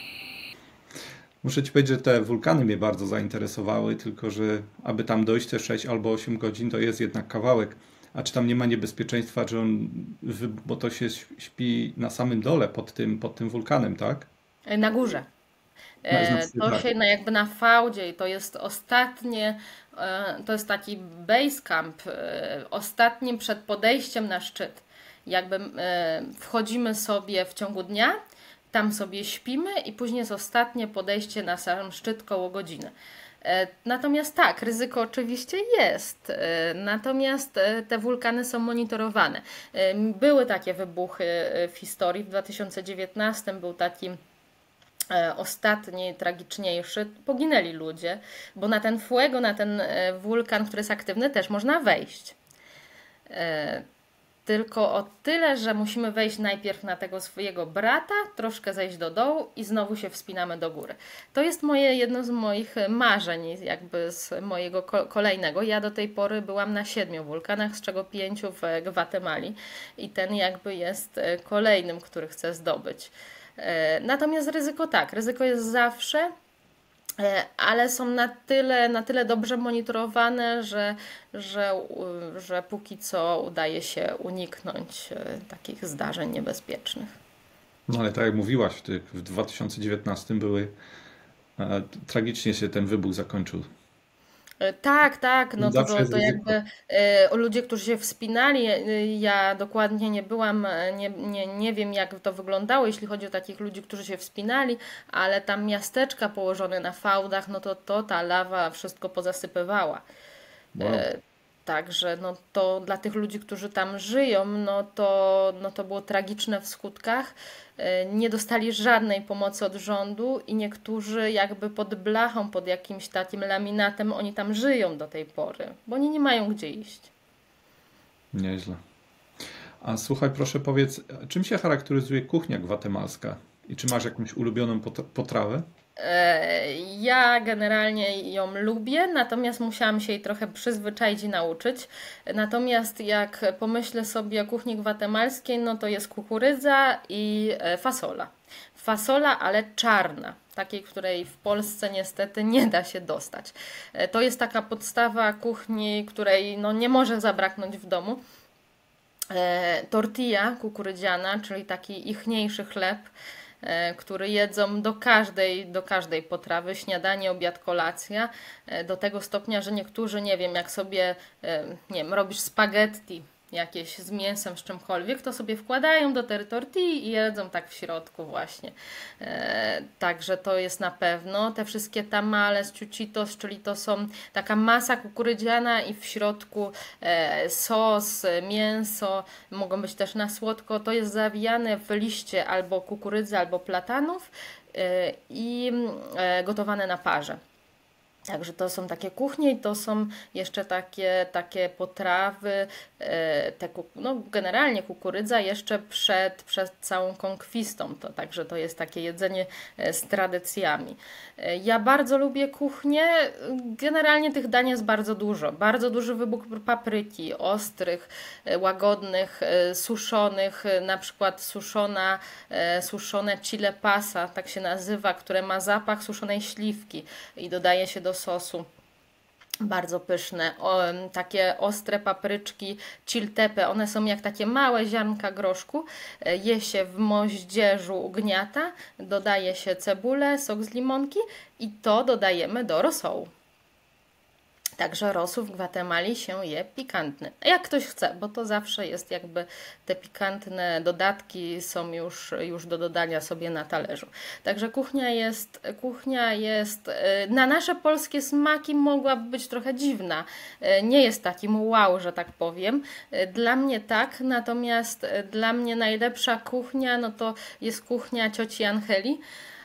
Muszę Ci powiedzieć, że te wulkany mnie bardzo zainteresowały, tylko że aby tam dojść te sześć albo osiem godzin, to jest jednak kawałek. A czy tam nie ma niebezpieczeństwa, że on, wy- bo to się śpi na samym dole pod tym, pod tym wulkanem, tak? E, Na górze. Na, E, znaczy, To tak. się na, jakby na fałdzie i to jest ostatnie, e, to jest taki base camp, e, ostatnim przed podejściem na szczyt. Jakby e, wchodzimy sobie w ciągu dnia, tam sobie śpimy i później jest ostatnie podejście na sam szczyt koło godziny. E, Natomiast tak, ryzyko oczywiście jest. E, Natomiast e, te wulkany są monitorowane. E, Były takie wybuchy e, w historii. W dwa tysiące dziewiętnastym był taki e, ostatni, tragiczniejszy, poginęli ludzie, bo na ten Fuego, na ten e, wulkan, który jest aktywny, też można wejść. E, Tylko o tyle, że musimy wejść najpierw na tego swojego brata, troszkę zejść do dołu i znowu się wspinamy do góry. To jest moje, jedno z moich marzeń, jakby z mojego ko- kolejnego. Ja do tej pory byłam na siedmiu wulkanach, z czego pięciu w Gwatemali i ten jakby jest e, kolejnym, który chcę zdobyć. E, Natomiast ryzyko tak, ryzyko jest zawsze, e, ale są na tyle, na tyle dobrze monitorowane, że, że, u- że póki co udaje się uniknąć e, takich zdarzeń niebezpiecznych. No ale tak jak mówiłaś, w, tych, w dwa tysiące dziewiętnastym były, e, tragicznie się ten wybuch zakończył. E, Tak, tak, no to, Zawsze to, jest to ryzyko. jakby e, ludzie, którzy się wspinali, e, ja dokładnie nie byłam, e, nie, nie, nie wiem jak to wyglądało, jeśli chodzi o takich ludzi, którzy się wspinali, ale tam miasteczka położone na fałdach, no to, to ta lawa wszystko pozasypywała. Wow. Także no to dla tych ludzi, którzy tam żyją, no to, no to było tragiczne w skutkach. E, Nie dostali żadnej pomocy od rządu i niektórzy jakby pod blachą, pod jakimś takim laminatem, oni tam żyją do tej pory, bo oni nie mają gdzie iść. Nieźle. A słuchaj, proszę powiedz, czym się charakteryzuje kuchnia gwatemalska? I czy masz jakąś ulubioną pot- potrawę? E, Ja generalnie ją lubię, natomiast musiałam się jej trochę przyzwyczaić i nauczyć. Natomiast jak pomyślę sobie o kuchni gwatemalskiej, no to jest kukurydza i e, fasola. Fasola, ale czarna, takiej, której w Polsce niestety nie da się dostać. E, To jest taka podstawa kuchni, której no, nie może zabraknąć w domu. E, Tortilla kukurydziana, czyli taki ichniejszy chleb, e, który jedzą do każdej, do każdej potrawy, śniadanie, obiad, kolacja, e, do tego stopnia, że niektórzy, nie wiem, jak sobie, e, nie wiem, robisz spaghetti jakieś z mięsem, z czymkolwiek, to sobie wkładają do tej tortilli i jedzą tak w środku właśnie. E, także to jest na pewno. Te wszystkie tamales, ciucitos, czyli to są taka masa kukurydziana i w środku e, sos, mięso, mogą być też na słodko. To jest zawijane w liście albo kukurydzy, albo platanów e, i e, gotowane na parze. Także to są takie kuchnie i to są jeszcze takie, takie potrawy, e, te, no generalnie kukurydza jeszcze przed, przed całą konkwistą, to, także to jest takie jedzenie e, z tradycjami. E, Ja bardzo lubię kuchnię, generalnie tych dań jest bardzo dużo, bardzo duży wybuch papryki, ostrych, e, łagodnych, e, suszonych, e, na przykład suszona, e, suszone chile pasa, tak się nazywa, które ma zapach suszonej śliwki i dodaje się do sosu. Bardzo pyszne. O, takie ostre papryczki chiltepe, one są jak takie małe ziarnka groszku. E, Je się w moździerzu ugniata, dodaje się cebulę, sok z limonki i to dodajemy do rosołu. Także rosół w Gwatemali się je pikantny. Jak ktoś chce, bo to zawsze jest jakby te pikantne dodatki są już, już do dodania sobie na talerzu. Także kuchnia jest, kuchnia jest e, na nasze polskie smaki mogłaby być trochę dziwna. E, Nie jest takim wow, że tak powiem. E, Dla mnie tak, natomiast e, dla mnie najlepsza kuchnia no to jest kuchnia cioci Angeli.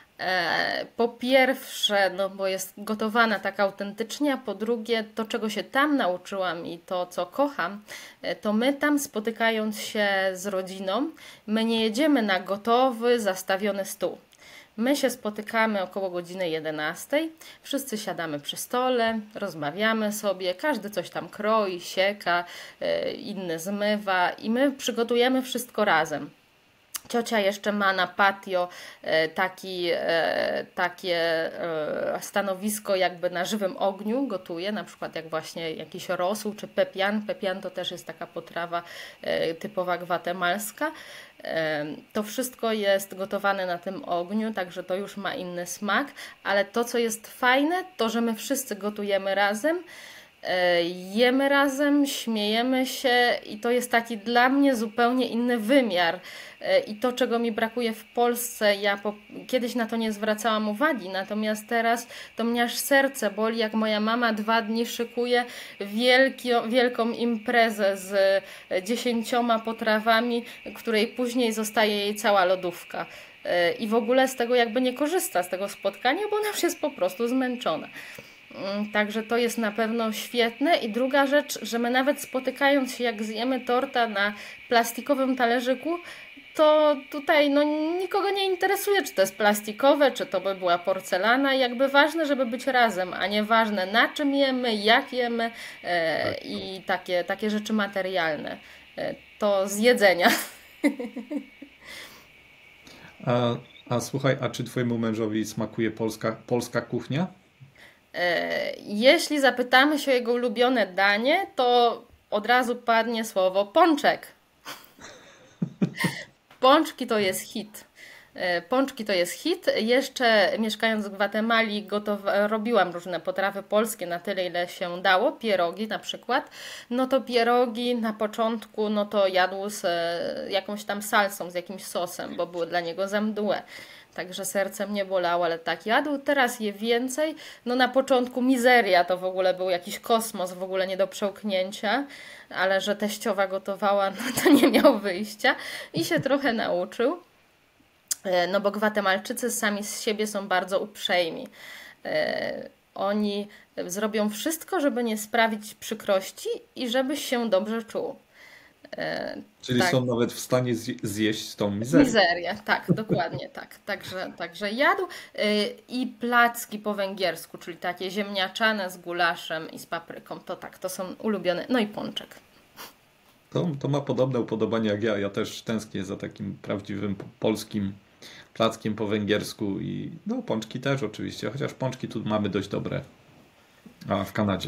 E, Po pierwsze, no bo jest gotowana tak autentycznie, a po drugie, to czego się tam nauczyłam i to co kocham, e, to my tam spotykając się z rodziną, my nie jedziemy na gotowy, zastawiony stół. My się spotykamy około godziny jedenastej, wszyscy siadamy przy stole, rozmawiamy sobie, każdy coś tam kroi, sieka, e, inny zmywa i my przygotujemy wszystko razem. Ciocia jeszcze ma na patio e, taki, e, takie e, stanowisko jakby na żywym ogniu, gotuje, na przykład jak właśnie jakiś rosół czy pepian. Pepian to też jest taka potrawa e, typowa gwatemalska. E, To wszystko jest gotowane na tym ogniu, także to już ma inny smak, ale to co jest fajne, to że my wszyscy gotujemy razem. E, Jemy razem, śmiejemy się i to jest taki dla mnie zupełnie inny wymiar. E, I to, czego mi brakuje w Polsce, ja po, kiedyś na to nie zwracałam uwagi, natomiast teraz to mnie aż serce boli, jak moja mama dwa dni szykuje wielki, wielką imprezę z dziesięcioma potrawami, której później zostaje jej cała lodówka. E, I w ogóle z tego jakby nie korzysta, z tego spotkania, bo ona już jest po prostu zmęczona. Mm, Także to jest na pewno świetne. I druga rzecz, że my nawet spotykając się, jak zjemy torta na plastikowym talerzyku, to tutaj no, nikogo nie interesuje, czy to jest plastikowe, czy to by była porcelana. Jakby ważne, żeby być razem, a nie ważne na czym jemy, jak jemy e, i takie, takie rzeczy materialne. E, to z jedzenia. A, a słuchaj, a czy twojemu mężowi smakuje polska, polska kuchnia? E, Jeśli zapytamy się o jego ulubione danie, to od razu padnie słowo pączek. Pączki to jest hit. E, Pączki to jest hit. Jeszcze mieszkając w Gwatemali gotowa- robiłam różne potrawy polskie na tyle, ile się dało. Pierogi na przykład. No to pierogi na początku no to jadł z e, jakąś tam salsą, z jakimś sosem, bo były dla niego za mdłe. Także serce mnie bolało, ale tak jadł. Teraz je więcej. No na początku mizeria to w ogóle był jakiś kosmos, w ogóle nie do przełknięcia, ale że teściowa gotowała, no to nie miał wyjścia i się trochę nauczył. E, No bo Gwatemalczycy sami z siebie są bardzo uprzejmi. E, Oni zrobią wszystko, żeby nie sprawić przykrości i żebyś się dobrze czuł. E, Czyli tak, są nawet w stanie zje- zjeść tą mizerię. mizerię, tak, dokładnie tak. Także, także jadł. Y, I placki po węgiersku, czyli takie ziemniaczane z gulaszem i z papryką. To tak, to są ulubione. No i pączek. To, to ma podobne upodobania jak ja. Ja też tęsknię za takim prawdziwym po- polskim plackiem po węgiersku i no pączki też oczywiście, chociaż pączki tu mamy dość dobre, a w Kanadzie.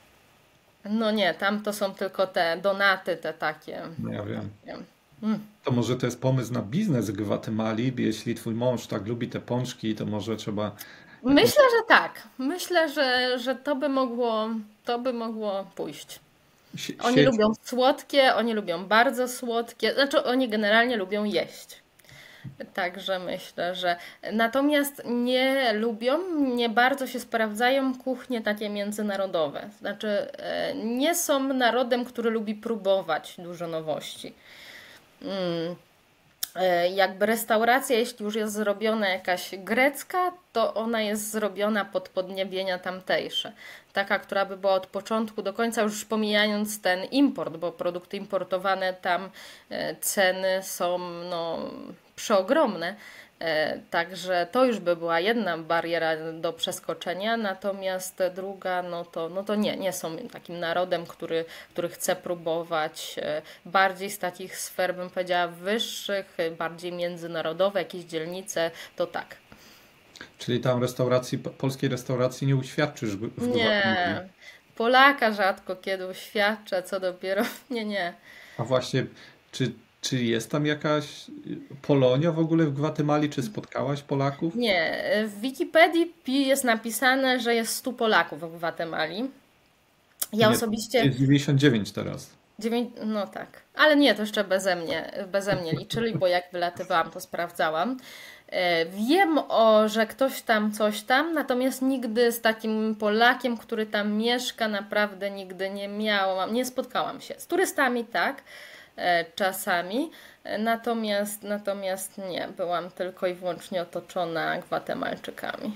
No nie, tam to są tylko te donaty, te takie. No ja wiem. takie. Mm. To może to jest pomysł na biznes w Gwatemali, jeśli twój mąż tak lubi te pączki, to może trzeba jakoś Myślę, że tak. Myślę, że, że to by mogło, to by mogło pójść. sie- Oni sieć. lubią słodkie, oni lubią bardzo słodkie, znaczy oni generalnie lubią jeść. Także myślę, że natomiast nie lubią, nie bardzo się sprawdzają kuchnie takie międzynarodowe. Znaczy e, nie są narodem, który lubi próbować dużo nowości. Mm. E, Jakby restauracja, jeśli już jest zrobiona jakaś grecka, to ona jest zrobiona pod podniebienia tamtejsze. Taka, która by była od początku do końca, już pomijając ten import, bo produkty importowane tam e, ceny są no, przeogromne. E, Także to już by była jedna bariera do przeskoczenia, natomiast druga, no to, no to nie, nie są takim narodem, który, który chce próbować e, bardziej z takich sfer, bym powiedziała, wyższych, e, bardziej międzynarodowe, jakieś dzielnice, to tak. Czyli tam restauracji, po- polskiej restauracji nie uświadczysz w w Gwatemali. Nie, Polaka rzadko kiedy uświadcza, co dopiero, nie, nie. A właśnie, czy, czy jest tam jakaś y, Polonia w ogóle w Gwatemali? Czy spotkałaś Polaków? Nie, w Wikipedii pi- jest napisane, że jest stu Polaków w Gwatemali. Ja Nie, osobiście jest dziewięćdziesiąt dziewięć teraz. dziewięć, no tak, ale nie, to jeszcze beze mnie, beze mnie liczyli, bo jak wylatywałam, to sprawdzałam. E, Wiem, o, że ktoś tam coś tam, natomiast nigdy z takim Polakiem, który tam mieszka, naprawdę nigdy nie miałam, nie spotkałam się. Z turystami tak, e, czasami, e, natomiast, natomiast nie, byłam tylko i wyłącznie otoczona Gwatemalczykami.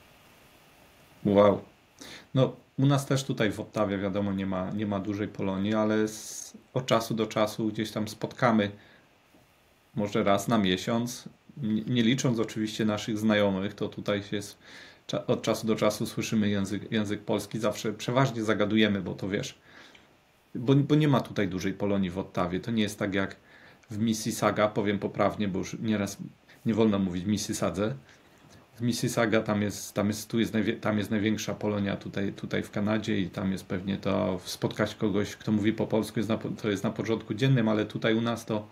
Wow. No, u nas też tutaj w Ottawie, wiadomo, nie ma, nie ma dużej Polonii, ale z, od czasu do czasu gdzieś tam spotkamy, może raz na miesiąc, nie, nie licząc oczywiście naszych znajomych, to tutaj się jest, cza- od czasu do czasu słyszymy język, język polski, zawsze przeważnie zagadujemy, bo to wiesz, bo, bo nie ma tutaj dużej Polonii w Ottawie, to nie jest tak jak w Mississauga, powiem poprawnie, bo już nieraz nie wolno mówić Mississadze. W Mississauga tam jest, tam jest, tu jest, najwie, tam jest największa Polonia tutaj, tutaj w Kanadzie i tam jest pewnie to spotkać kogoś, kto mówi po polsku, jest na, po- to jest na porządku dziennym, ale tutaj u nas to,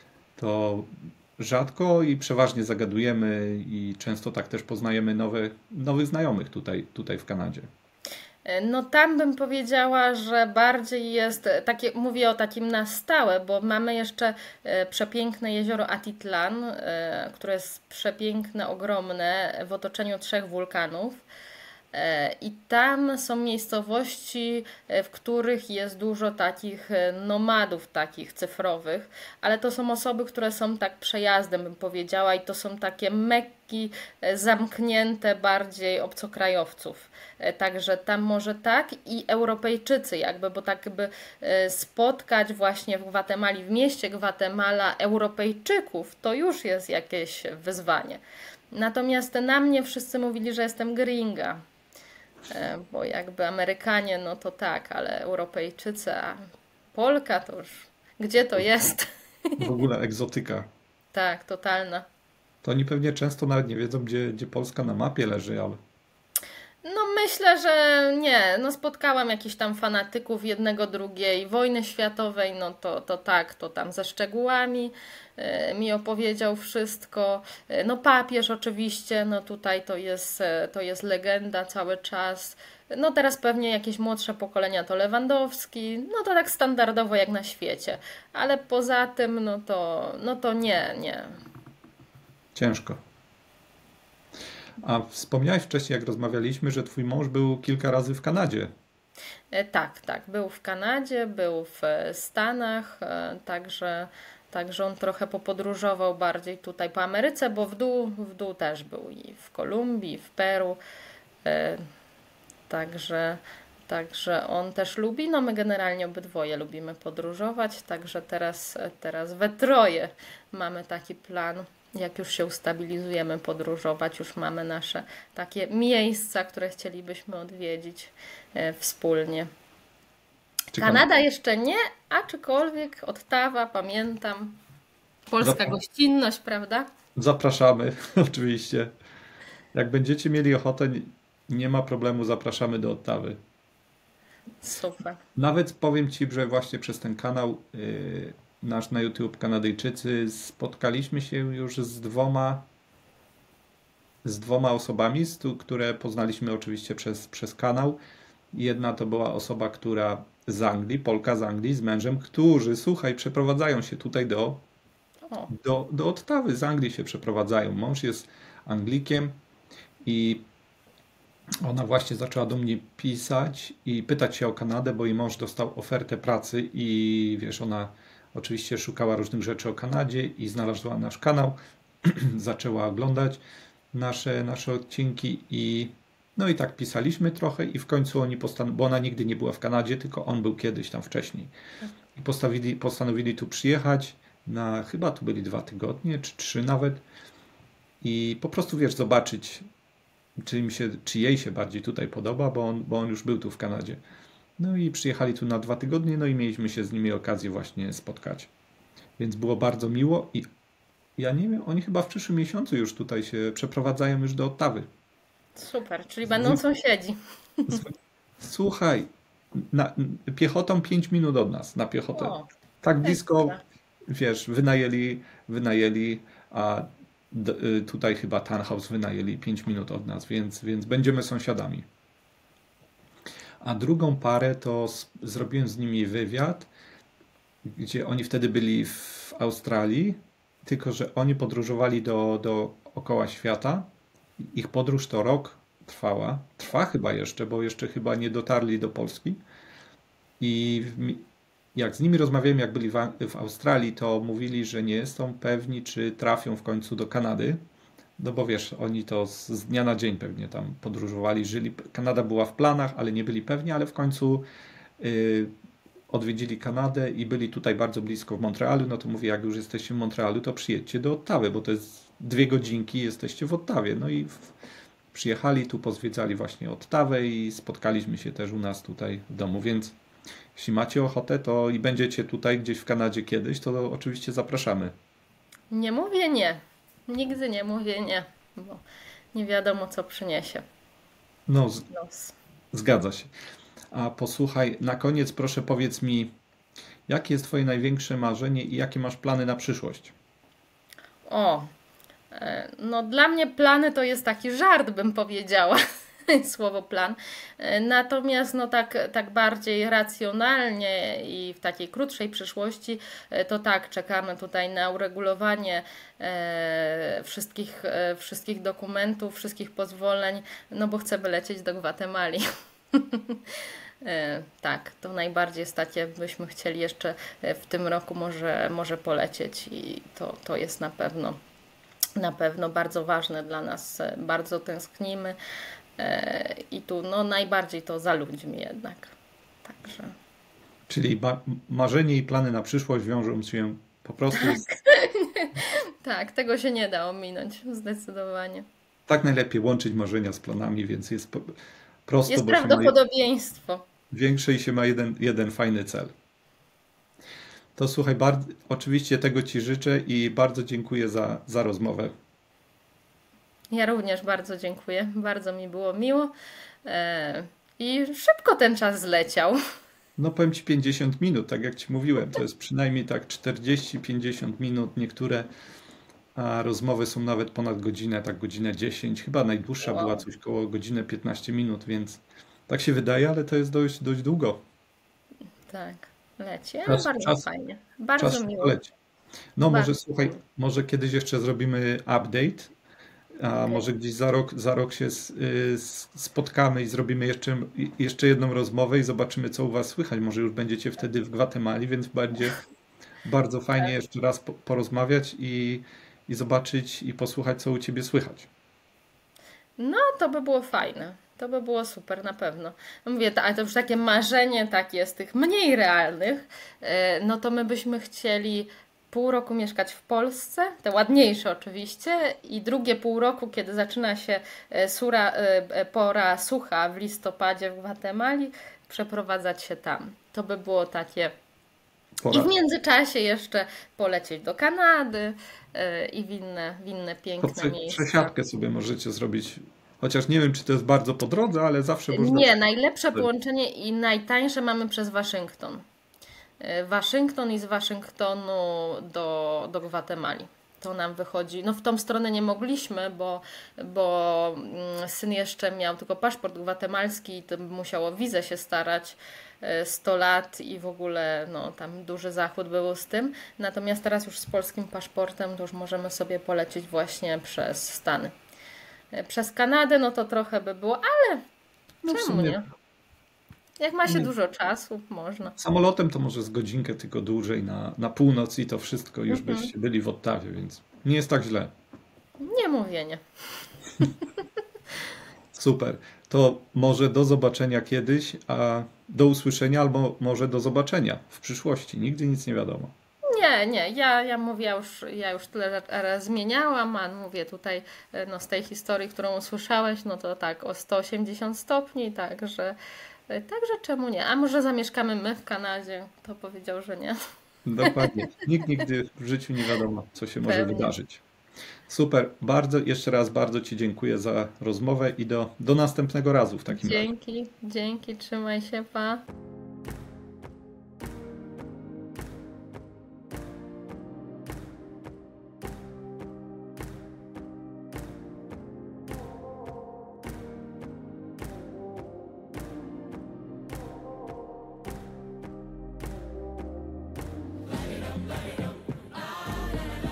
to rzadko i przeważnie zagadujemy i często tak też poznajemy nowe, nowych znajomych tutaj, tutaj w Kanadzie. E, No tam bym powiedziała, że bardziej jest e, takie, mówię o takim na stałe, bo mamy jeszcze e, przepiękne jezioro Atitlan, e, które jest przepiękne, ogromne, w otoczeniu trzech wulkanów. E, I tam są miejscowości, e, w których jest dużo takich e, nomadów, takich cyfrowych, ale to są osoby, które są tak przejazdem, bym powiedziała, i to są takie mekki e, zamknięte bardziej obcokrajowców. E, Także tam może tak i Europejczycy jakby, bo tak by e, spotkać właśnie w Gwatemali, w mieście Gwatemala Europejczyków, to już jest jakieś wyzwanie. Natomiast na mnie wszyscy mówili, że jestem gringa. E, Bo jakby Amerykanie, no to tak, ale Europejczycy, a Polka to już, gdzie to jest? W ogóle egzotyka. Tak, totalna. To oni pewnie często nawet nie wiedzą, gdzie, gdzie Polska na mapie leży, ale No myślę, że nie. No spotkałam jakichś tam fanatyków jednego, drugiej wojny światowej, no to, to tak, to tam ze szczegółami e, mi opowiedział wszystko. E, No papież oczywiście, no tutaj to jest, e, to jest legenda cały czas. No teraz pewnie jakieś młodsze pokolenia to Lewandowski, no to tak standardowo jak na świecie. Ale poza tym, no to, no to nie, nie. ciężko. A wspomniałeś wcześniej, jak rozmawialiśmy, że twój mąż był kilka razy w Kanadzie. E, Tak, tak. Był w Kanadzie, był w e, Stanach, e, także, także on trochę popodróżował bardziej tutaj po Ameryce, bo w dół, w dół też był i w Kolumbii, i w Peru. e, Także, Także on też lubi, no my generalnie obydwoje lubimy podróżować, także teraz, teraz we troje mamy taki plan. Jak już się ustabilizujemy, podróżować, już mamy nasze takie miejsca, które chcielibyśmy odwiedzić e, wspólnie. Ciekawe. Kanada jeszcze nie, aczkolwiek Ottawa, pamiętam. Polska Zapra- gościnność, prawda? Zapraszamy, oczywiście. Jak będziecie mieli ochotę, nie- nie ma problemu, zapraszamy do Ottawy. Super. Nawet powiem Ci, że właśnie przez ten kanał yy, nasz na YouTube Kanadyjczycy spotkaliśmy się już z dwoma z dwoma osobami, z tu- które poznaliśmy oczywiście przez, przez kanał. Jedna to była osoba, która z Anglii, Polka z Anglii, z mężem, którzy, słuchaj, przeprowadzają się tutaj do, O, do, do Ottawy, z Anglii się przeprowadzają. Mąż jest Anglikiem i ona właśnie zaczęła do mnie pisać i pytać się o Kanadę, bo jej mąż dostał ofertę pracy i wiesz, ona oczywiście szukała różnych rzeczy o Kanadzie i znalazła nasz kanał, zaczęła oglądać nasze, nasze odcinki i no i tak pisaliśmy trochę i w końcu oni postanowili, bo ona nigdy nie była w Kanadzie, tylko on był kiedyś tam wcześniej. I postawili, postanowili tu przyjechać na, chyba tu byli dwa tygodnie, czy trzy nawet i po prostu wiesz, zobaczyć czy, im się, czy jej się bardziej tutaj podoba, bo on, bo on już był tu w Kanadzie. No i przyjechali tu na dwa tygodnie, no i mieliśmy się z nimi okazję właśnie spotkać. Więc było bardzo miło i ja nie wiem, oni chyba w przyszłym miesiącu już tutaj się przeprowadzają już do Ottawy. super, czyli będą sąsiedzi. Słuchaj, na, piechotą pięć minut od nas, na piechotę. O, Tak blisko, ekstra. wiesz, wynajęli, wynajęli, a d, y, tutaj chyba townhouse wynajęli pięć minut od nas, więc, więc będziemy sąsiadami. A drugą parę to z, zrobiłem z nimi wywiad, gdzie oni wtedy byli w Australii, tylko że oni podróżowali do, dookoła świata. Ich podróż to rok trwała. Trwa chyba jeszcze, bo jeszcze chyba nie dotarli do Polski. I w mi- jak z nimi rozmawiałem, jak byli w, Ang- w Australii, to mówili, że nie są pewni, czy trafią w końcu do Kanady. No bo wiesz, oni to z, z dnia na dzień pewnie tam podróżowali, żyli. Kanada była w planach, ale nie byli pewni, ale w końcu y, odwiedzili Kanadę i byli tutaj bardzo blisko w Montrealu. No to mówię, jak już jesteście w Montrealu, to przyjedźcie do Ottawy, bo to jest dwie godzinki i jesteście w Ottawie. No i w, przyjechali tu, pozwiedzali właśnie Ottawę i spotkaliśmy się też u nas tutaj w domu, więc jeśli macie ochotę, to i będziecie tutaj gdzieś w Kanadzie kiedyś, to oczywiście zapraszamy. Nie mówię nie. Nigdy nie mówię nie, bo nie wiadomo, co przyniesie No, z, los. zgadza się. A posłuchaj, na koniec proszę powiedz mi, jakie jest Twoje największe marzenie i jakie masz plany na przyszłość? O, e, no dla mnie plany to jest taki żart, bym powiedziała. Słowo plan. E, Natomiast no tak, tak bardziej racjonalnie i w takiej krótszej przyszłości, e, to tak, czekamy tutaj na uregulowanie e, wszystkich, e, wszystkich dokumentów, wszystkich pozwoleń, no bo chcemy lecieć do Gwatemali. E, Tak, to najbardziej jest takie, byśmy chcieli jeszcze e, w tym roku może, może polecieć i to, to jest na pewno, na pewno bardzo ważne dla nas, e, bardzo tęsknimy e, i tu no najbardziej to za ludźmi jednak. Także Czyli ma marzenie i plany na przyszłość wiążą się po prostu z... tak, tego się nie da ominąć, zdecydowanie. Tak najlepiej łączyć marzenia z planami, więc jest po, prosto, Jest bo się ma je- prawdopodobieństwo. większe i się ma jeden, jeden fajny cel. To słuchaj, bardzo, oczywiście tego Ci życzę i bardzo dziękuję za, za rozmowę. Ja również bardzo dziękuję, bardzo mi było miło e, i szybko ten czas zleciał. No powiem Ci pięćdziesiąt minut, tak jak Ci mówiłem, to jest przynajmniej tak czterdzieści pięćdziesiąt minut, niektóre a rozmowy są nawet ponad godzinę, tak godzinę dziesięć, chyba najdłuższa była Wow. coś koło godziny piętnaście minut, więc tak się wydaje, ale to jest dość, dość długo. Tak, leci, ale Czas, bardzo czas, fajnie. czas Bardzo szybko miło. leci. No może Bardzo słuchaj, miło. może kiedyś jeszcze zrobimy update, a Okej. może gdzieś za rok, za rok się s- y, s- spotkamy i zrobimy jeszcze, i- jeszcze jedną rozmowę i zobaczymy, co u Was słychać. Może już będziecie wtedy w Gwatemali, więc będzie bardzo fajnie Tak. jeszcze raz po- porozmawiać i, i zobaczyć i posłuchać, co u Ciebie słychać. No, to by było fajne. To by było super, na pewno. No mówię, to, ale to już takie marzenie takie z tych mniej realnych, e, no to my byśmy chcieli pół roku mieszkać w Polsce, te ładniejsze oczywiście, i drugie pół roku, kiedy zaczyna się e, sura, e, pora sucha w listopadzie w Gwatemali, przeprowadzać się tam. To by było takie. I Pora. w międzyczasie jeszcze polecieć do Kanady e, i w inne, w inne To piękne prze- miejsca. przesiadkę sobie możecie zrobić. Chociaż nie wiem, czy to jest bardzo po drodze, ale zawsze można. Nie, najlepsze połączenie i najtańsze mamy przez Waszyngton. E, Waszyngton i z Waszyngtonu do, do Gwatemali. To nam wychodzi. No w tą stronę nie mogliśmy, bo, bo mm, syn jeszcze miał tylko paszport gwatemalski i to by musiało o wizę się starać e, sto lat i w ogóle no, tam duży zachód był z tym. Natomiast teraz już z polskim paszportem to już możemy sobie polecieć właśnie przez Stany. E, Przez Kanadę no to trochę by było, ale No w czemu sumie nie? Jak ma się nie. dużo czasu, można. Samolotem to może z godzinkę tylko dłużej na, na północ i to wszystko już Mhm. byście byli w Ottawie, więc nie jest tak źle. Nie mówię nie. Super. To może do zobaczenia kiedyś, a do usłyszenia, albo może do zobaczenia w przyszłości. Nigdy nic nie wiadomo. Nie, nie, ja, ja mówię, ja już, ja już tyle razy zmieniałam, a mówię tutaj e, no, z tej historii, którą usłyszałeś, no to tak o sto osiemdziesiąt stopni, także, e, także czemu nie? A może zamieszkamy my w Kanadzie? To powiedział, że nie. Dokładnie. Nikt nigdy w życiu nie wiadomo, co się może Pewnie. wydarzyć. Super. Bardzo, jeszcze raz bardzo Ci dziękuję za rozmowę i do, do następnego razu w takim razie. Dzięki, dzięki, trzymaj się, pa.